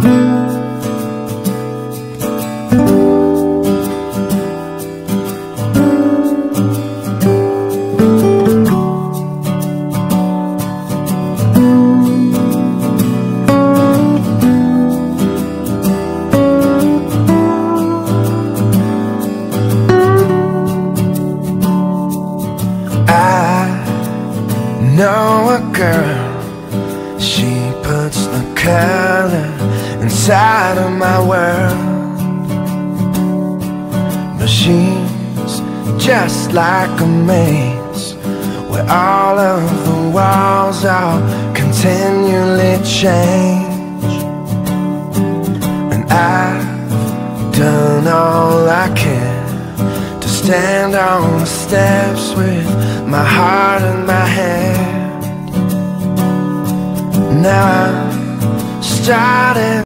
Know a girl, she puts the color inside of my world. But she's just like a maze, where all of the walls are continually change. And I've done all I can to stand on the steps with my heart in my hand. Now I'm starting